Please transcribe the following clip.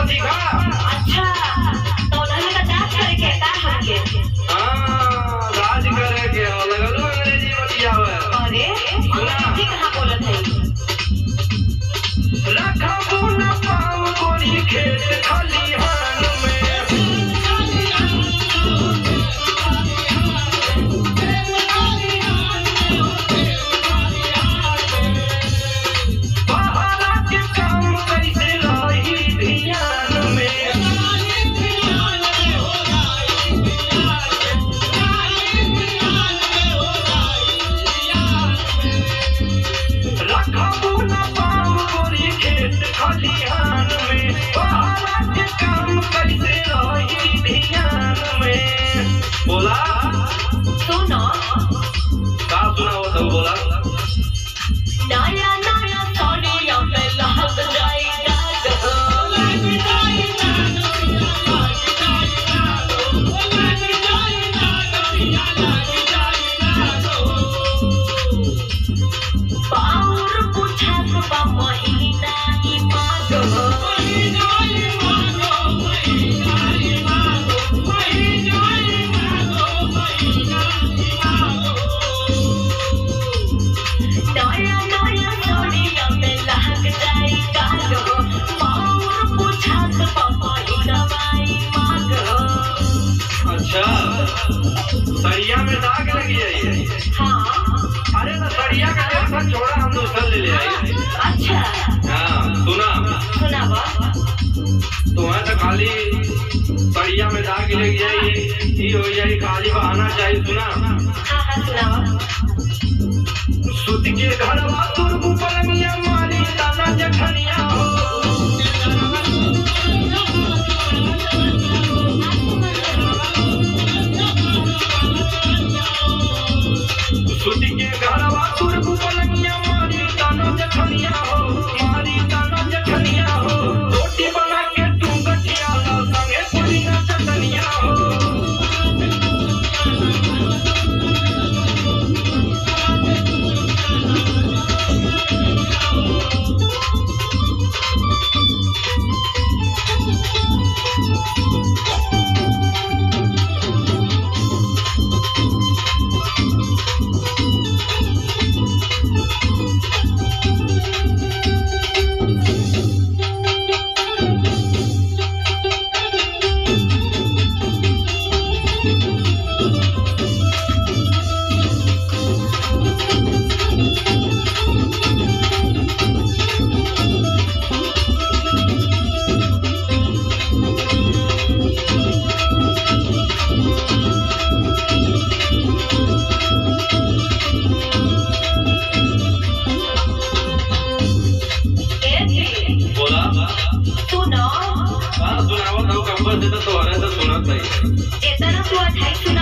दिखा। अच्छा तो उन्होंने का डांस करे के का हमके हां राज करे के लगलो अंग्रेजी बतियावे। अरे अंग्रेजी कहां बोलत है रखबू न पाव गोरी खेत खलिहान में बोला सुनो का सुनाओ तो बोला नया नया सोनिया पे लहक जाए पाउर पूछा सुबह महीना की मांगो नया नया सोनिया पे लहक जाए कागो पाउर पूछा सुबह महीना की मांगो। अच्छा सरिया में दाग लगी है। हाँ अरे ना सरिया का टेंशन छोड़ा हम दूसरा ले ले आए। अच्छा हाँ सुना सुनावा तुम्हें तो खाली सरिया में दाग लग जाए ये हो जाए खाली बहाना चाहिए। सुना हाँ हाँ सुनावा सुत के घर तुरबू पलंगिया मारी ताना जखनिया हो सुत के घर तुरबू पलंगिया मारी ताना जखनिया हो मारी ताना जखनिया हो रोटी बना के तू गठिया ला संगे पुदीना चटनिया हो सुनो सुनाओ तो कंबर से तो तुम्हारे से सुनत नहीं इतना तू अठाई